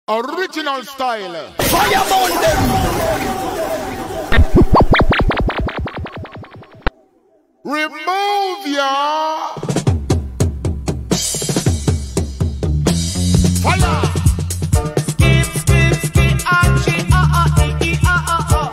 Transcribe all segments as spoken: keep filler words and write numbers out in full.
Original style. Fire Remove ya. Fire. Skip, skip, skip, archie, ah, ah, ee, ee, ah, ah, ah.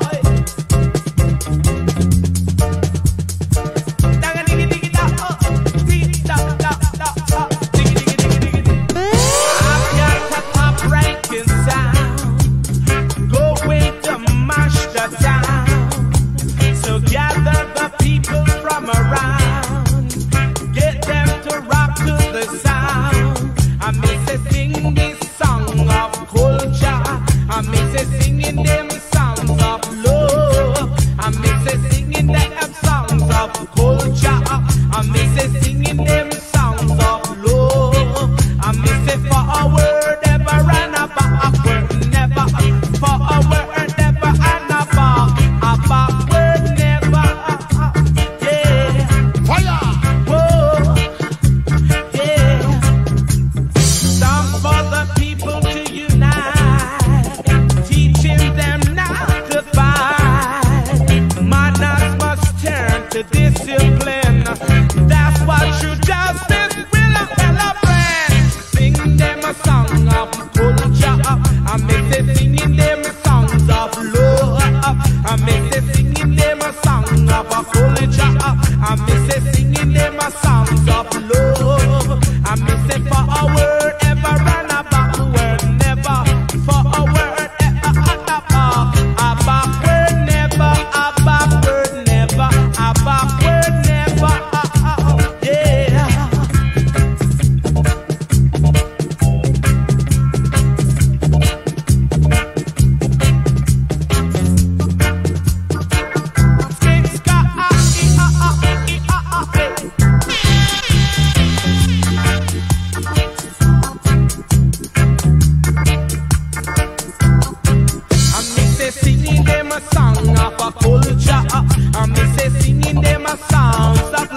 Dagga, diggy, diggy, da, oh. Diggy, da, da, da, da. Diggy, diggy, diggy, diggy, diggy. I've got a pop ranking sound. Go away to mash the town. So gather the people from around. Get them to rock to the sound. I miss it sing this song of culture. I miss it singing them songs of love. I miss it singing them songs of culture. I miss it singing them songs of love. I miss it for a word ever and a backward never. For a word ever and a back. A backward never. Yeah. Fire. Whoa. Yeah. Some for the people to unite, teaching them not to fight. Manners must turn to discipline. That's what true justice will celebrate. Sing them a song of culture. I miss it singing them songs of love. I miss it singing them a song of a culture. I miss it singing them a songs of love. I miss it for a word ever and a backward never. For a word ever and a back. A backward never. A backward never. A backward never. Yeah. Skip, ska, ah, ee, ah, ah, ee, ah, ah, eh. I miss it singing them a song of a culture. I miss it singing them a songs of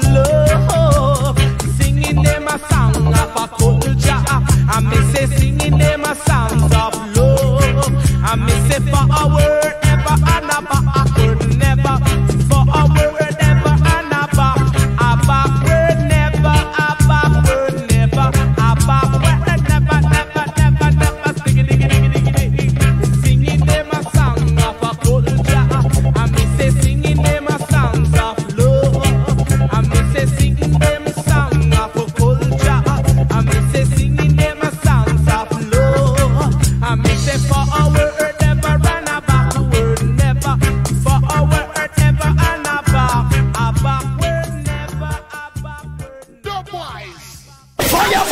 love. Singing them a song of a culture. I miss it singing them a songs of love. I miss it for a word ever and a backward never. For a word ever and a back. A backward never. A backward never. A backward never, never, never, never. Diggy, diggy, diggy, diggy, diggy. Singing them a song of a culture. I miss it singing them a songs of love. I miss it singing them song of a culture. I miss it singing them a songs of love. I miss it for a word ever and a backward never. For a word ever and a back. A backward never. A backward. The boys. Fire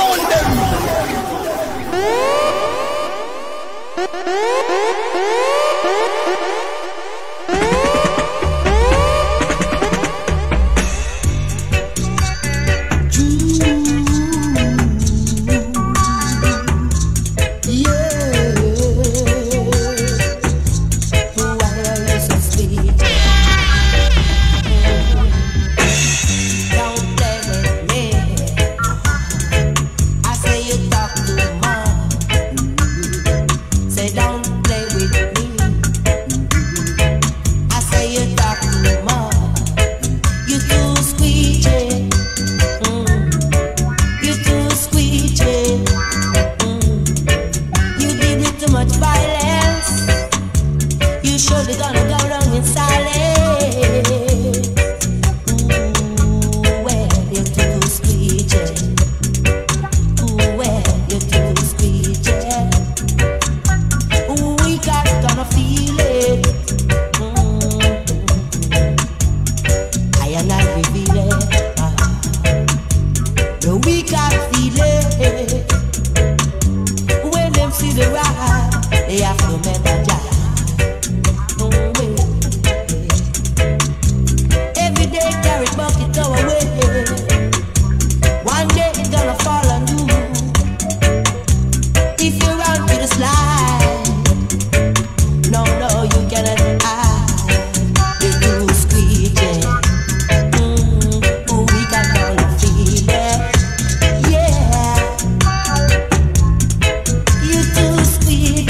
sweet.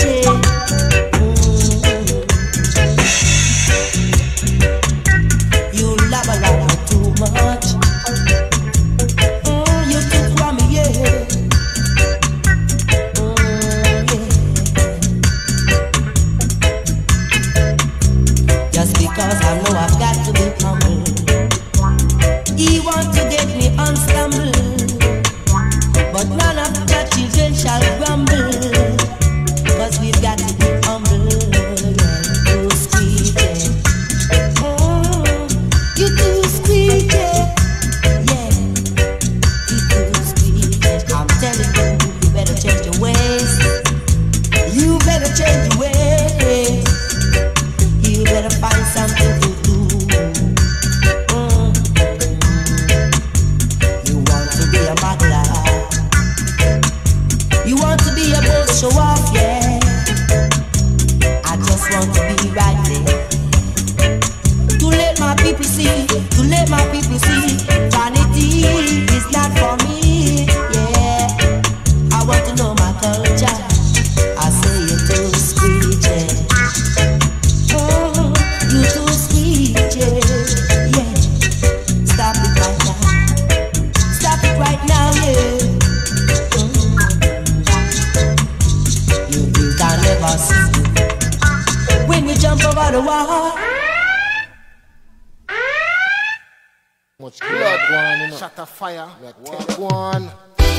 the war. Much blood one, you know. Shot a fire. Take one.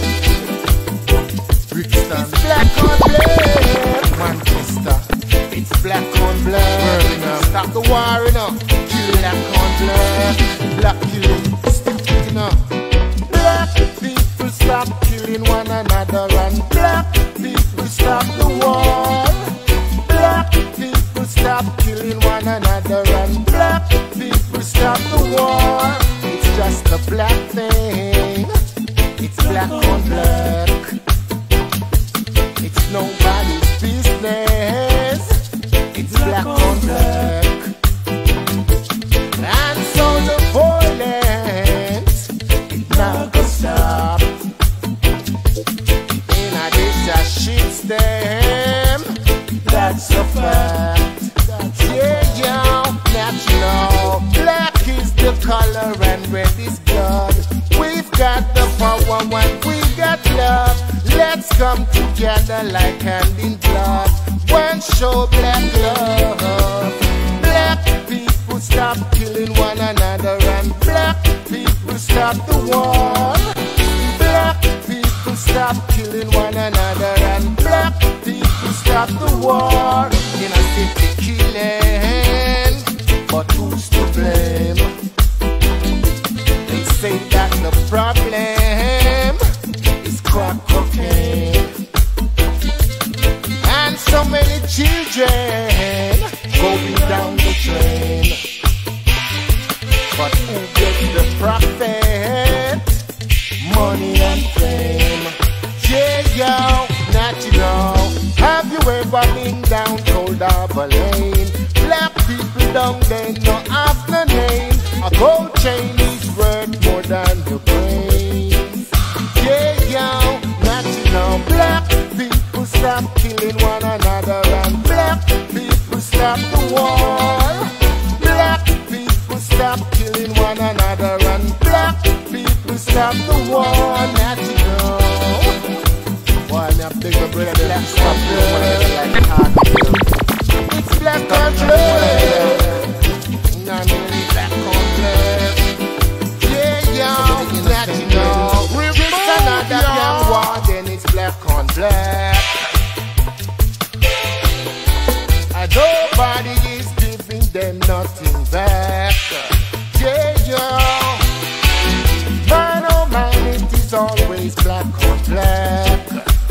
Brixton. It's black on black. Manchester. It's black on black. Birmingham. Stop the war, you know. Kill black on black. Black killing. Stop it, you know. Black people stop killing one another, and black people stop the war. Black people stop killing one another, and black people stop the war. It's just a black thing. It's black on black. It's nobody's business. It's black on black. And so the violence, it not gonna stop. In a dish that shits them, that's a fact. Yeah, yeah, natural. Black is the color and red is blood. We've got the power when we got love. Let's come together like hand in glove. When show black love. Black people stop killing one another, and black people stop the war. Black people stop killing one another, and black people stop the war. In a city killing, but who's to blame? They say that the problem is crack cocaine. And so many children going down the drain. But who gets the profit? Money and fame. Yeah, yo, natural. Have you ever been down Cold Harbor Lane? Black people down there no have no name. A gold chain is worth more than your brains. Yeah, yo, natural. Black people stop killing one another, and black people stop the war. Black people stop killing one another, and black people stop the war. Natural. Why me a big brother black stop like hard. It's black country. Nah, me black country. Yeah, yo, natural. It's another young war, then it's black on black. And nobody is giving them nothing back. Yeah, yo. Man, oh man, it is always black on black.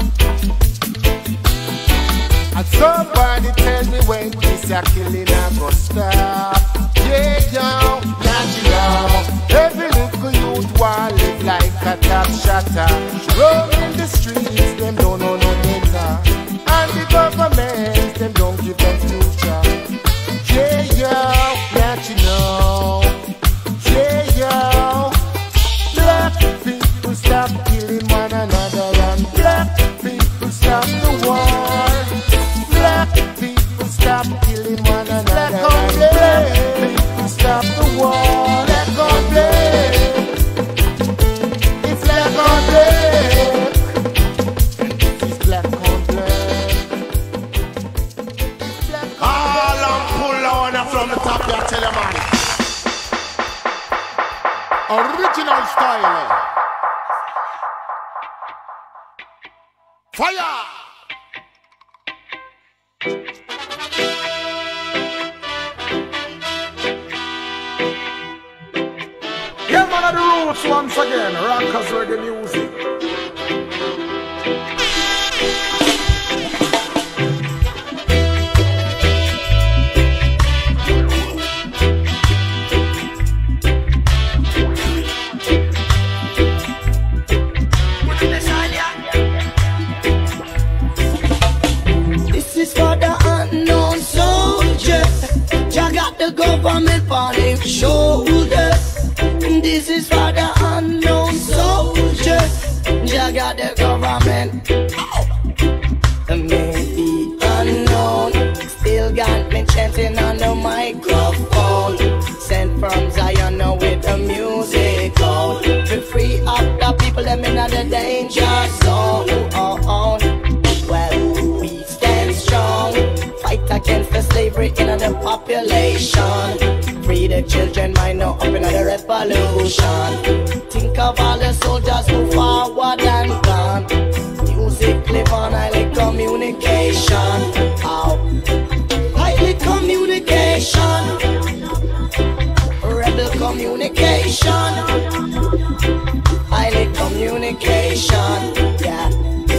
And somebody tell me when this a killing a go stop. Yeah, yo, natural. Every little youth want live like a top shotter. Roaming the streets, them don't know no better. And the government, them don't give them future. Yeah, yo, natural. Yeah, yo. Black people stop killing one another, and black people stop the war. Black people stop killing one another, and black people stop the war. Black on black. It's black on black. It's black on black. It's black on black. All I'm pull on from the top here, tell you man. Original style. Fire! Yeah, man of the roots once again, rockers reggae music. This is for the unknown soldier. Jah got the government on his shoulder. This is for the unknown soldier. Jah got the government. Maybe unknown, still got me chanting on the microphone. Sent from Zion now with the music on. To free up the people them in the danger zone. Oh, oh. Well, we stand strong, fight against the slavery in the population. population. Free the children, mind now up in the revolution. Think of all the soldiers who forward and gone. Music live on highly communication. How? Highly communication. Rebel communication. Highly communication. Yeah.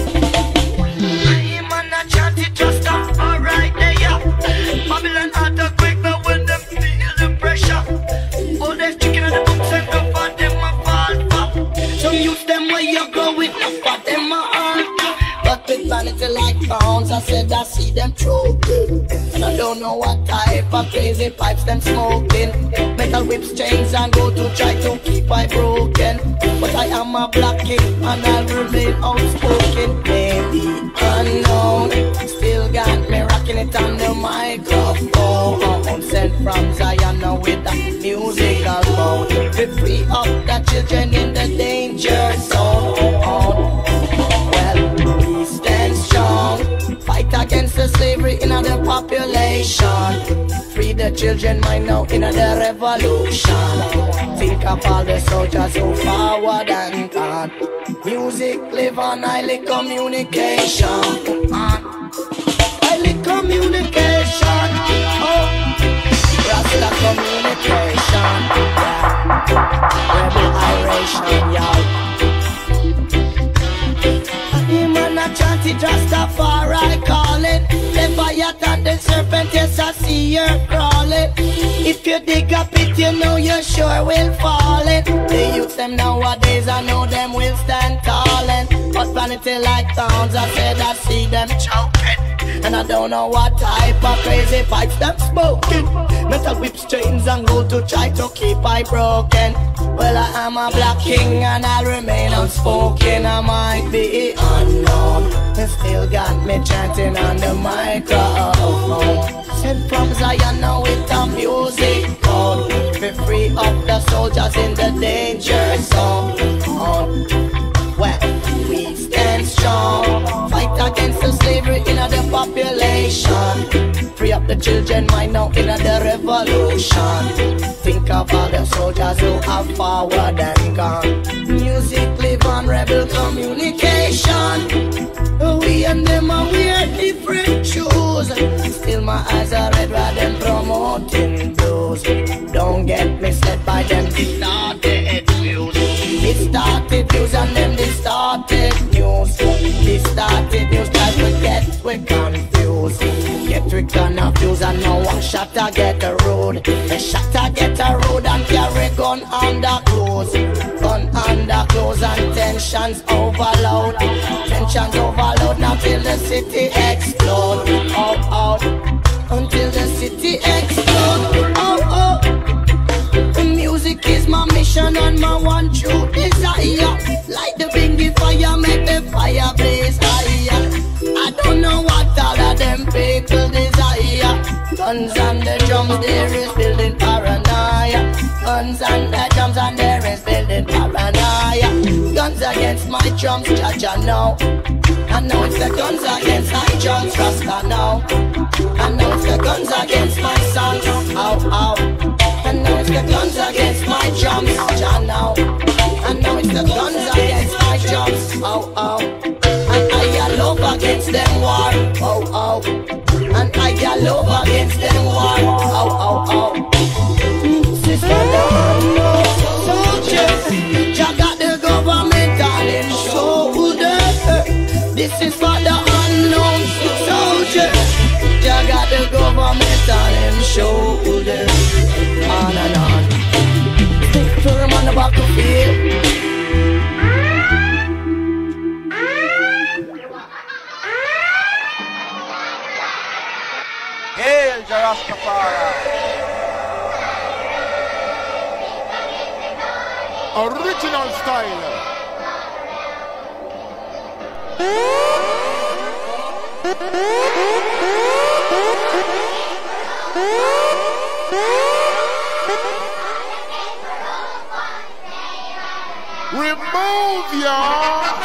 I'm on a chant, it just stop alright there, yeah. Babylon earthquake, but when them feel the pressure, all the chicken and the books and the for them a fall back. Some use them where you go with no for them a all. But with vanity like pounds, I said I see them choking. And I don't know what type of crazy pipes them smoking. Metal whips, chains and go to try to keep I broken. But I am a black king and I'll remain outspoken. Maybe unknown, still got me rocking it on the microphone. Sent from Zion now with a musical mode. We free up the children in the danger zone. Well, stand strong, fight against the slavery in the population. Free the children mind now in the revolution. Think of all the soldiers who forward and gone. Music live on highly communication. On highly communication. Oh, Rasta communication. Yeah. Rebel iration, y'all. Him and a chanty Rastafari calling. Leviathan the serpent, yes I see you crawling. If you dig a pit, you know you sure will fall in. The youth them nowadays, I know them will stand tall. But vanity like towns, I said I see them choking. And I don't know what type of crazy pipes them smoking. Metal whips, chains and gold to try to keep I broken. Well, I am a black king and I'll remain unspoken. I might be unknown, but still got me chanting on the microphone. Sent from Zion now with the music code. We free up the soldiers in the danger zone. Well, we stand strong, fight against the slavery in the population. Free up the children mind now in the revolution. Think of all the soldiers who have forward and gone. Music live on rebel communication. We and them are wear different shoes. Still my eyes are red while them promoting blues. Don't get misled by them distorted views. Distorted views and them distorted news. Distorted news try to get we confused. Get we confused and now one shot I get a road. A shot I get a road and carry gun under clothes. Gun under clothes and tensions overload. Tensions overload now till the city explode. Oh, oh, until the city explode. Oh, oh, music is my mission and my one true desire. Light the bingy fire, make the fire blaze higher. I don't know what all of them people desire. Guns and the drums, there is building paranoia. Guns and the drums and there is building paranoia. Guns against my drums, judge I know. I know it's the guns against my drums, Rasta now. I know it's the guns against my songs, ow, ow. I know it's the guns against my drums, Jah now. I know it's the guns against my drums, ow, ow. And I got love against them war, oh, oh. And I got love against them war, oh, oh, oh. This is for the unknown soldiers. Jah got the government on him shoulder. This is for the unknown soldiers. Jah got the government on him shoulder. On and on. Stick firm on the battlefield. Hail Rastafari. Original style. Remove your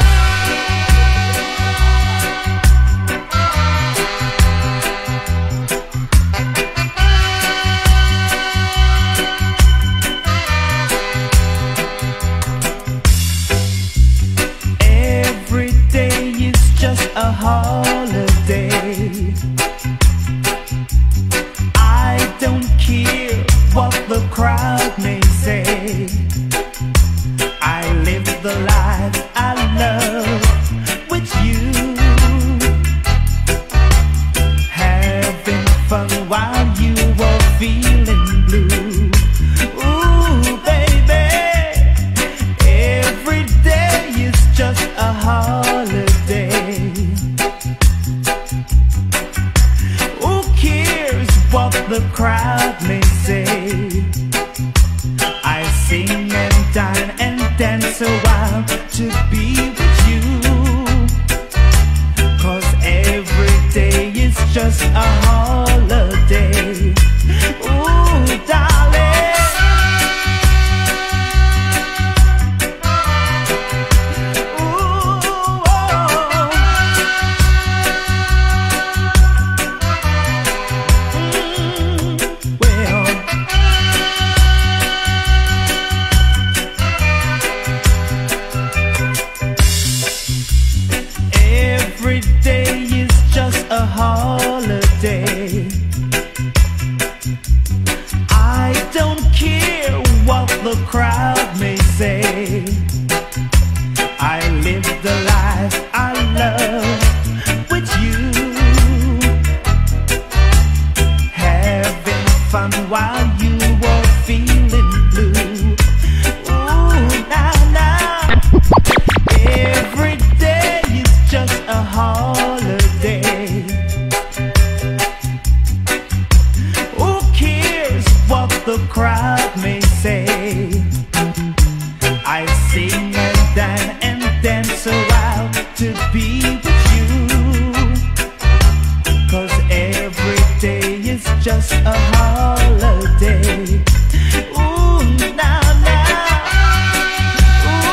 what the crowd may say. I sing and dine and dance a while to be with you, 'cause every day is just a holiday. Ooh, darling, ooh, oh. Mm, well, every day is just a holiday. I don't care what the crowd may say. I live the life I love with you, having fun while you are feeling blue. Ooh, now, now, every day is just a holiday. Who cares what the crowd may say? I sing and dine and dance a while to be with you, 'cause every day is just a holiday. Ooh, now, now, ooh,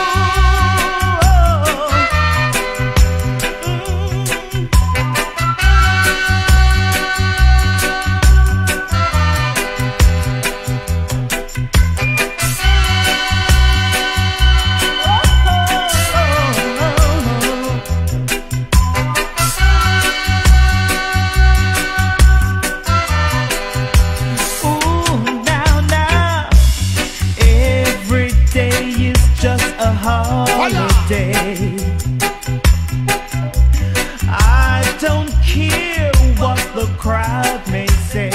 ooh, now, now, every day is just a holiday. I don't care what the crowd may say.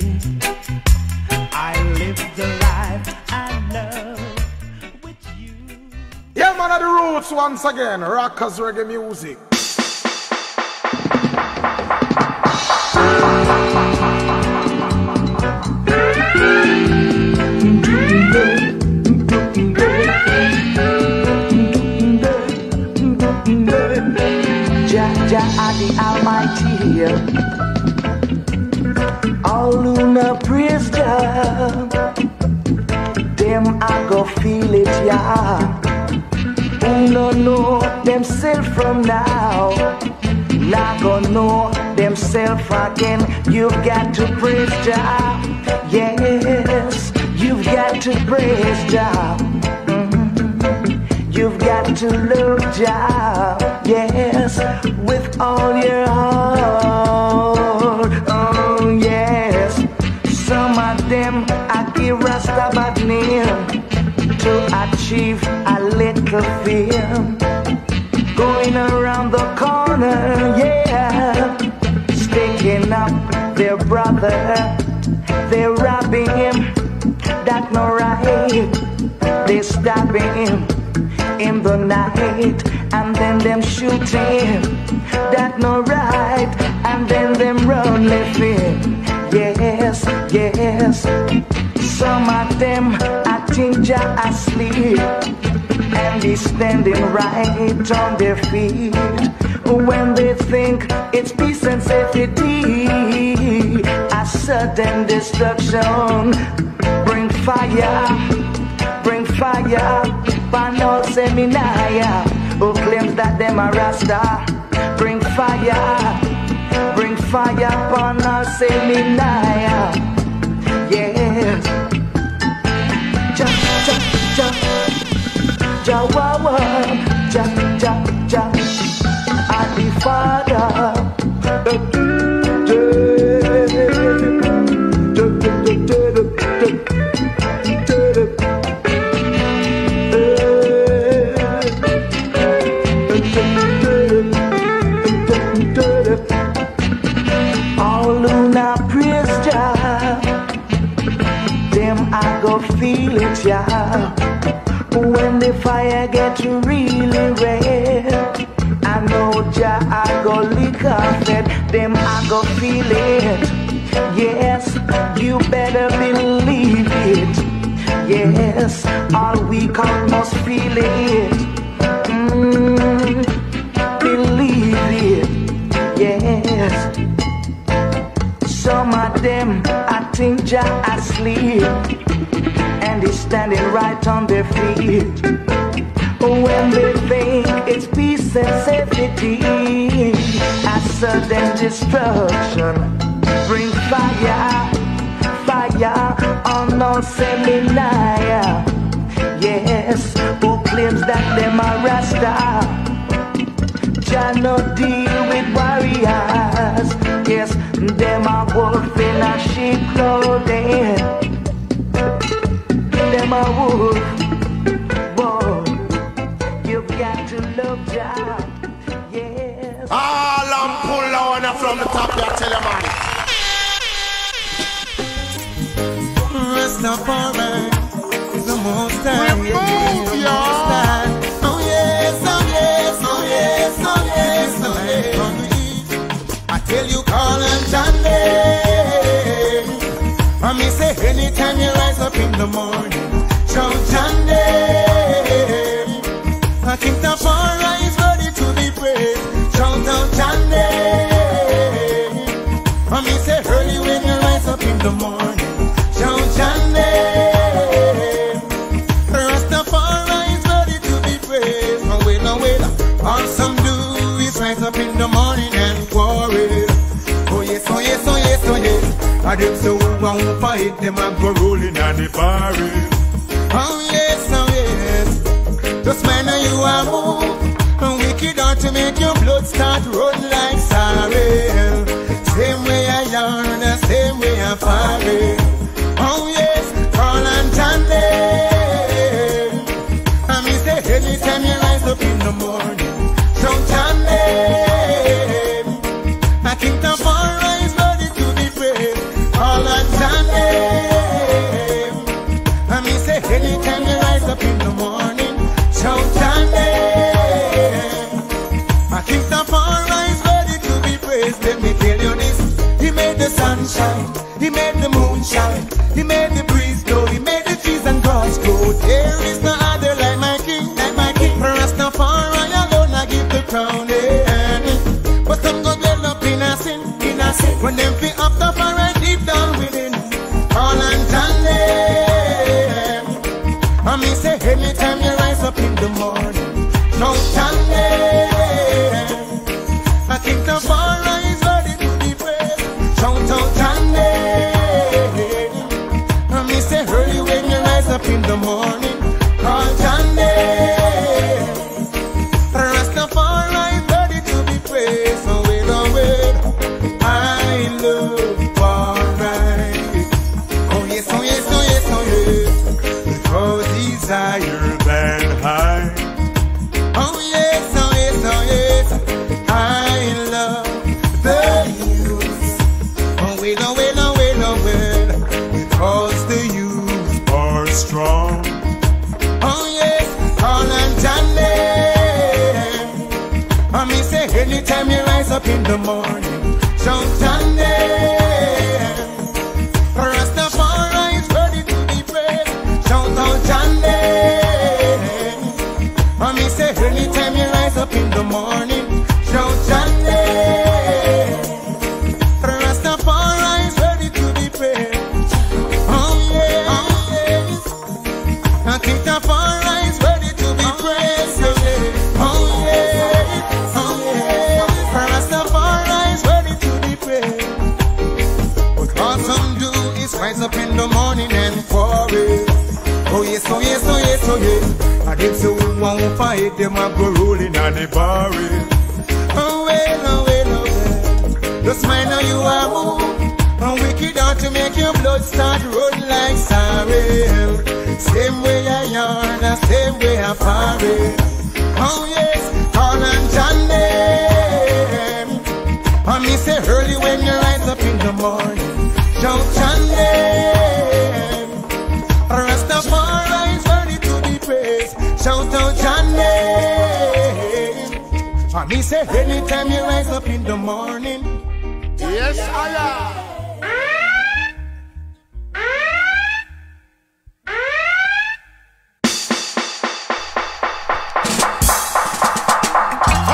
I live the life I love with you. Yeah, man, of the roots once again. Rockers reggae music. Jah Jah are the Almighty. All Luna praise Jah. Them I go feel it, yeah. Who no know themself from now, not gonna know themself again. You've got to praise Jah. Yes, you've got to praise Jah. You've got to love Jah, yes, with all your heart. Oh yes, some of them I give Rasta bad name to achieve a little fame. Going around the corner, yeah, sticking up their brother. They're robbing him, that's not right. They stabbing him in the night, and then them shooting, that no right, and then them run living. Yes, yes, some of them I think Jah asleep, and he's standing right on their feet. When they think it's peace and safety, a sudden destruction, bring fire, bring fire. Panel Seminaya, who claims that them are Rasta, bring fire, bring fire, Panel Seminaya, yes. Ja, ja, ja, ja, wow, wow, ja, ja, ja, I'm the Father. Feel it, yeah. When the fire get really red, I know Jah I go lick off it. Them I go feel it. Yes, of them, I think Jah asleep, and he's standing right on their feet. When they think it's peace and safety, a sudden destruction bring fire, fire on all seminary. Yes, who claims that them are Rasta? Jah no deal with warriors. Yes, them are wolf in a sheep clothing. Them are wolf. Whoa, you've got to love Jah. Yes. All I'm pull on from the top, I tell you, man. Rastafari is the most high. Remove your. Oh yes, oh yes, oh yes, oh yes, oh yes. I tell you, call on Sunday. I me say anytime you rise up in the morning, shout Sunday. I think the fire is ready to be praised. Shout out Sunday. I me say early when you rise up in the morning, shout Sunday. Rastafari is ready to be praised. No wait, no wait. All some do is rise up in the morning and quarrel. Oh yes, oh yes, oh yes, oh yes. I them so won't fight them and go rolling on the barrel. Oh yes, oh yes. Just man you are move. And wicked out to make your blood start run like sorrel. Same way I yarn, the same way I fire. Oh yes, call and Sunday. I me say anytime you rise up in the morning, shout Sunday. I think the fire is ready to be praised. Call on Sunday. I me say anytime you rise up in the morning, shout Sunday. I think the fire is ready to be praised. Let me tell you this. He made the sunshine, he made the moonshine, he made the breeze blow, he made the trees and grass grow. There is no other like my king, like my king. Rastafari alone I give the crown. Yeah. But some go dwell up in a sin, in a sin. When them feel up the fire deep down within. All and Sunday. I me say anytime you rise up in the morning, shout Sunday. I think the fire is ready to be praised. Shout out Sunday. I me say early when you rise up in the morning, call Sunday. Rastafari is ready to be praised. So wait, oh wait, I love alright. Oh yes, oh yes, oh yes, oh yes. Because he's higher than high. Oh yes, oh yes, oh yes. I love the youth. Oh wait, oh wait, oh wait, oh wait. Because the youth are strong. Oh yes, call and Sunday. I me say anytime you rise up in the morning, shout Sunday. Rastafari is ready to be praised. Shout out Sunday. I me say anytime you rise up in the morning, shout Sunday. Rastafari is ready to be praised. Oh yeah, oh yes. I think the fire is ready to be praised. Oh yeah, oh yeah. Rastafari is ready to be praised. What awesome do is rise up in the morning and quarrel. Oh yes, oh yes, oh yes, oh yes. I did so won't fight them up go rolling on the barrel. Oh well, oh well, oh well. Just mind how you are move. And wicked out to make your blood start run like sorrel. Same way I yarn, the same way I fire. Oh yes, call on Sunday. I me say early when you rise up in the morning, shout Sunday. Rastafari is ready to be praised. Shout out Sunday. I me say anytime you rise up in the morning. Yes, Allah.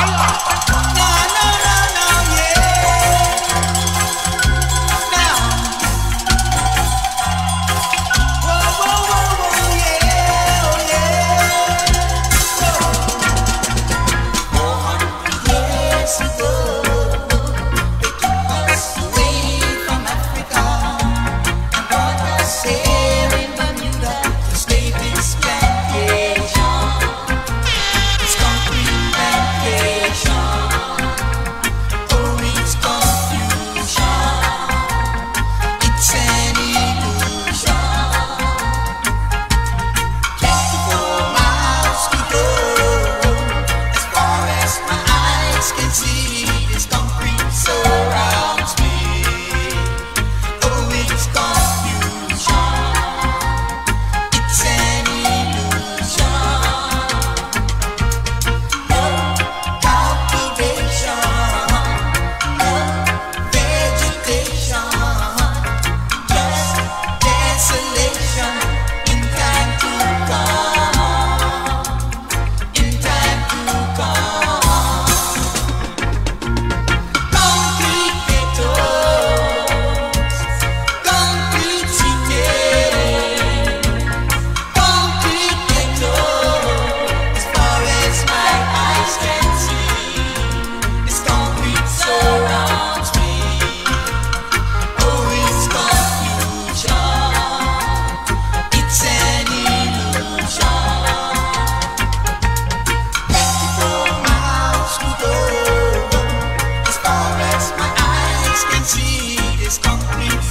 No, no, no, no, yeah. No.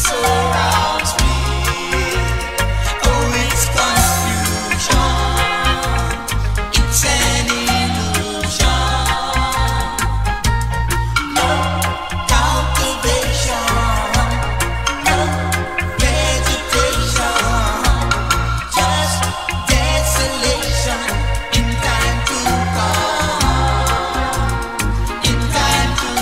surrounds me. Oh, it's confusion. It's an illusion. No cultivation. No vegetation. Just desolation in time to come. In time to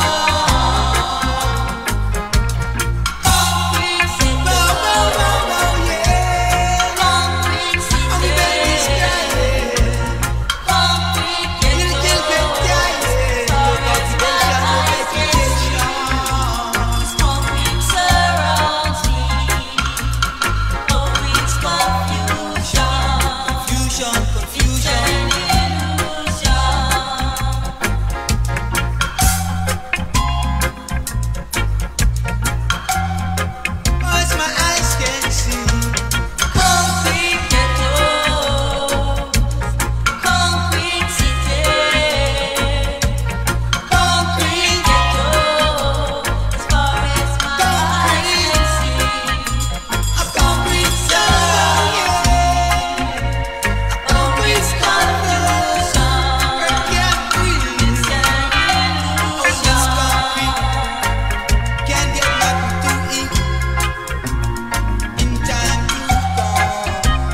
come. Concrete city. Oh, oh, oh, oh, yeah. Concrete city. On the baby's crying. Concrete ghetto. Little bit crying. No cultivation, no vegetation. Concrete surrounds me. Oh, it's confusion. Confusion, confusion. Illusion. As my eyes can see, concrete ghetto, concrete city, concrete ghetto. As far as my eyes can see, a concrete zone, concrete confusion. Can't breathe. It's an illusion. Can't get nothing to eat. In time to come.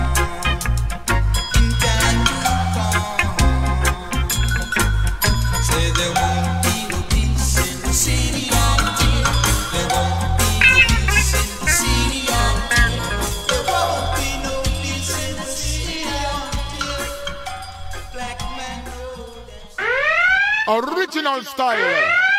In time to come. Say there won't be no peace in the city until there won't be no peace in the city until there won't be no peace in the city until black man knows that. Original style.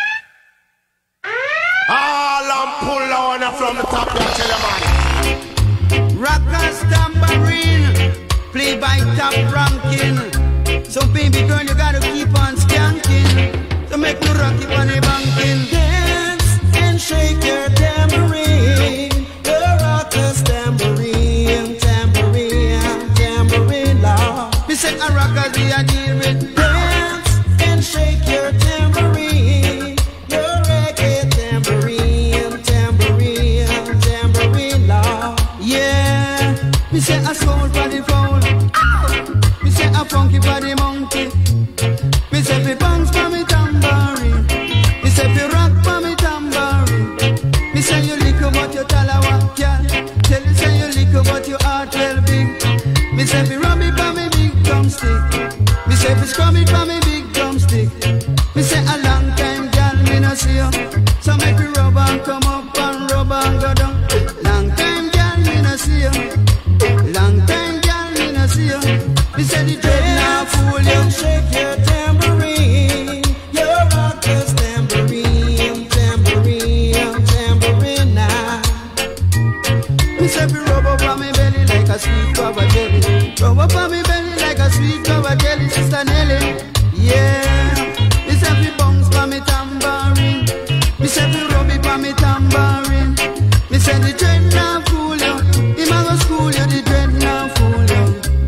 All I'm pull on from the top, you tell you, man. Rockers tambourine, play by Top Ranking. So baby girl, you gotta keep on skanking. So make me rock it on the banking. Dance and shake your tambourine. The rockers tambourine, tambourine, tambourine law. Me say a rockers we a deal with. Dance and shake your tambourine. Your reggae tambourine, tambourine, tambourine law. Yeah, me say a soul for the foul. Me say a funky for the monkey. Me say fi bounce for me tambourine. Me say fi rock for me tambourine. Me say you lick about your talawa, girl. Tell you say you lick about your heart well big. Me say fi rub it for me big drumstick. Me say fi scrub it for me big drumstick. Me say a long time, girl, me no see you. So make me rub and come up and rub and go down. Long time, girl, me no see you. Long time, girl, me no see you. Me say the dread now fool you. Shake your tambourine, your rockers tambourine, tambourine, tambourine now. Me say fi rub up on me belly like a sweet rubber jelly. Rub up on me belly like a sweet rubber jelly, Sister Nelly. Yeah. Me say fi bounce for me tambourine. Me say fi rub it for me tambourine. Me say the dread now fool you. Him a go school you, the dread now fool you.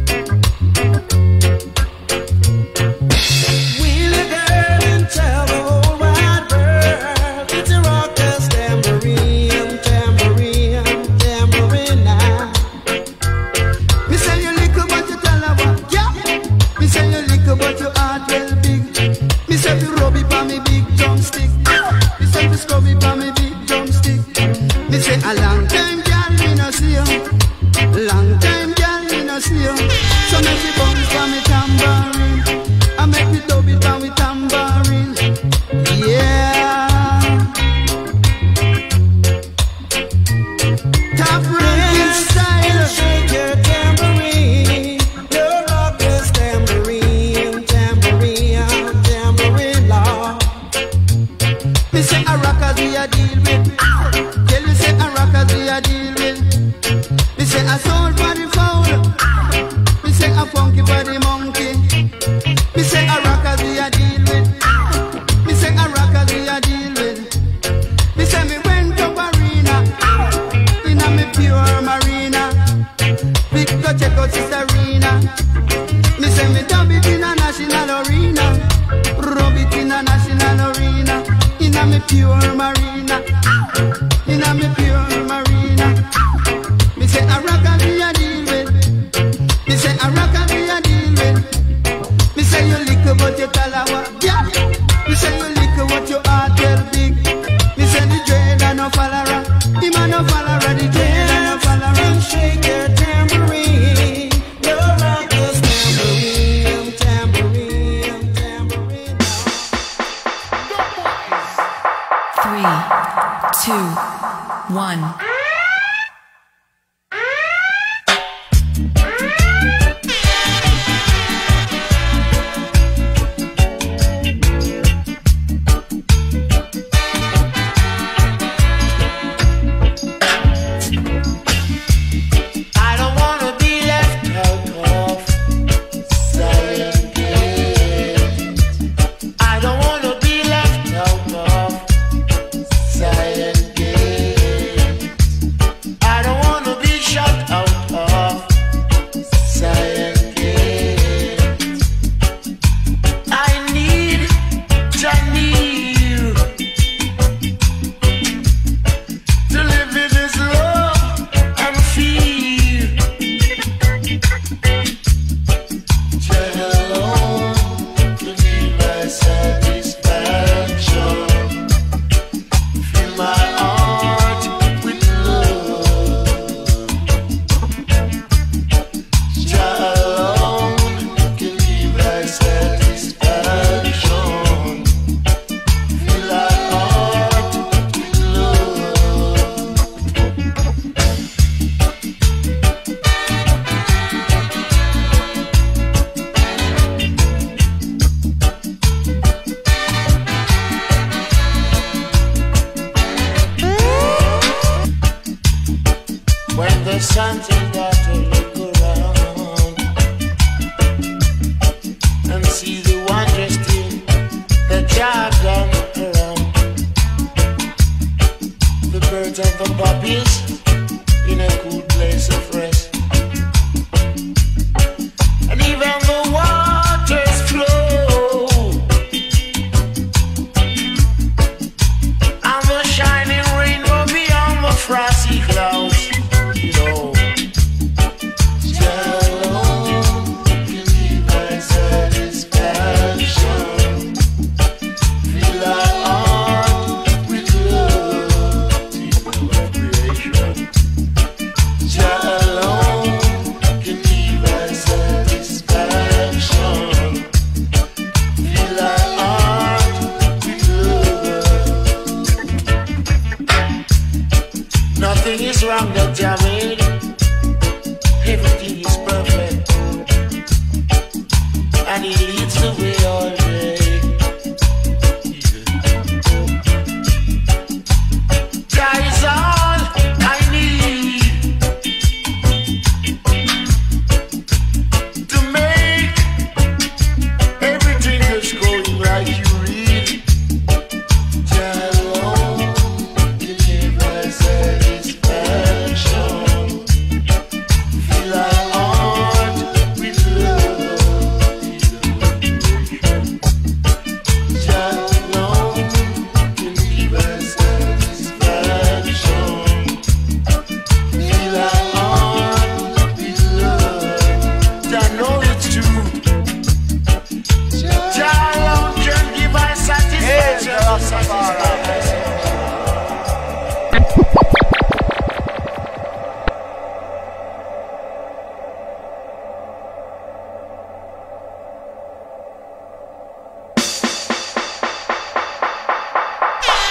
Wheel a girl and tell the whole wide world it's a rockers tambourine, tambourine, tambourine now. Me say you lick about your talawa, yeah. Me say you lick about your heart well big. Me say fi rub it for me big drumstick. Me say fi scrub it for me big drumstick. Me say a long time, girl, me no see you. Long time, girl, me no see you. So make me bounce for me tambourine. I make me dub it for me tambourine. Yeah. Top Ranking style. Shake your tambourine. Your rockers tambourine, tambourine, tambourine law. Me say a rockers we a deal with. Tell you say a rockers we a deal with. Me say a soul for the foul. Me say a funky for the monkey. Me say a rockers we a deal with. Me say a rockers we a deal with. Me say me went to arena. In a me pure marina. Big go check out Sister Rena. Me say me dub it in a national arena. Rub it in a national arena. In a me pure marina. In a me pure follower the dread and a follower shake your tambourine. Your rockers tambourine, tambourine, tambourine. Three, two, one.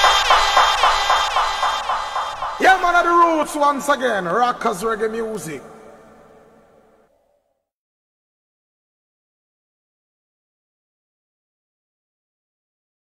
Once again, Rockers Reggae Music.